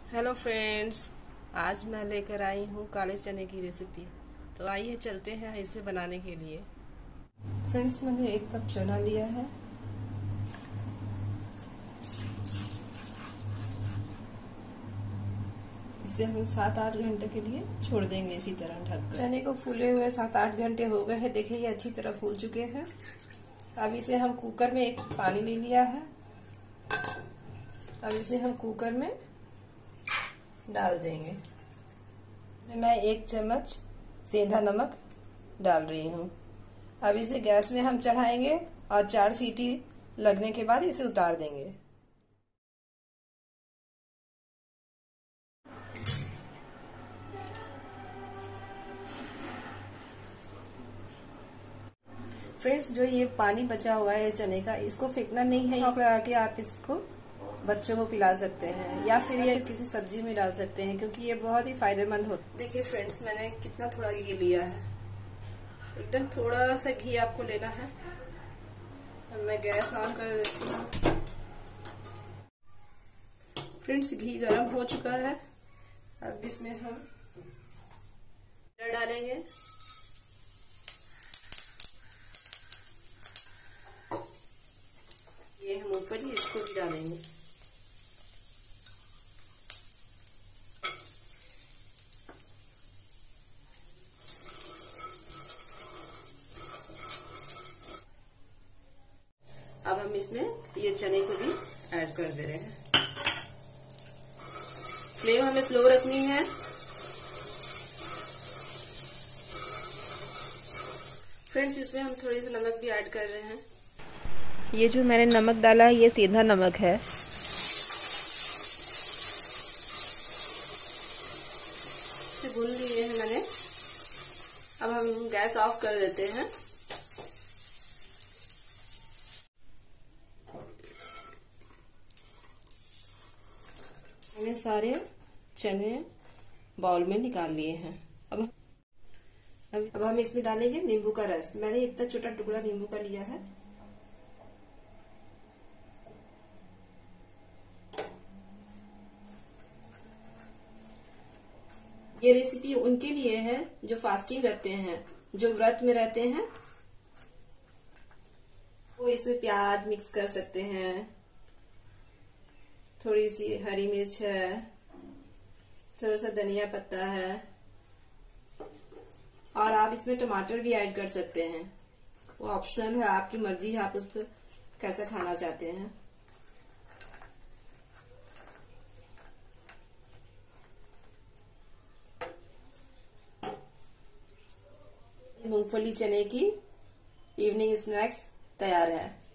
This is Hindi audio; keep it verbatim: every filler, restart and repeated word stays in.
हेलो फ्रेंड्स, आज मैं लेकर आई हूँ काले चने की रेसिपी। तो आइए चलते हैं इसे बनाने के लिए। फ्रेंड्स, मैंने एक कप चना लिया है। इसे हम सात आठ घंटे के लिए छोड़ देंगे इसी तरह ढककर। चने को फूले हुए सात आठ घंटे हो गए हैं। देखिए ये अच्छी तरह फूल चुके हैं। अब इसे हम कुकर में एक पानी ले लिया है। अब इसे हम कुकर में डाल देंगे। मैं एक चम्मच सेंधा नमक डाल रही हूँ। अब इसे गैस में हम चढ़ाएंगे और चार सीटी लगने के बाद इसे उतार देंगे। फ्रेंड्स, जो ये पानी बचा हुआ है चने का, इसको फेंकना नहीं है। नमक लगा के आप इसको बच्चों को पिला सकते हैं या फिर ये किसी सब्जी में डाल सकते हैं, क्योंकि ये बहुत ही फायदेमंद होता है। देखिए फ्रेंड्स, मैंने कितना थोड़ा घी लिया है। एकदम थोड़ा सा घी आपको लेना है। अब मैं गैस ऑन कर देती हूँ। फ्रेंड्स, घी गर्म हो चुका है। अब इसमें हम डालेंगे। ये हम मूंगफली इसको भी डालेंगे। अब हम इसमें ये चने को भी ऐड कर दे रहे हैं। फ्लेम हमें स्लो रखनी है। फ्रेंड्स, इसमें हम थोड़ी सी नमक भी ऐड कर रहे हैं। ये जो मैंने नमक डाला है ये सीधा नमक है। इसे भून लिए हैं मैंने। अब हम गैस ऑफ कर देते हैं। मैंने सारे चने बाउल में निकाल लिए हैं। अब अब, अब हम इसमें डालेंगे नींबू का रस। मैंने इतना छोटा टुकड़ा नींबू का लिया है। ये रेसिपी उनके लिए है जो फास्टिंग रखते हैं, जो व्रत में रहते हैं। वो इसमें प्याज मिक्स कर सकते हैं, थोड़ी सी हरी मिर्च है, थोड़ा सा धनिया पत्ता है, और आप इसमें टमाटर भी ऐड कर सकते हैं। वो ऑप्शनल है, आपकी मर्जी है, आप उस पर कैसा खाना चाहते हैं। मूंगफली चने की इवनिंग स्नैक्स तैयार है।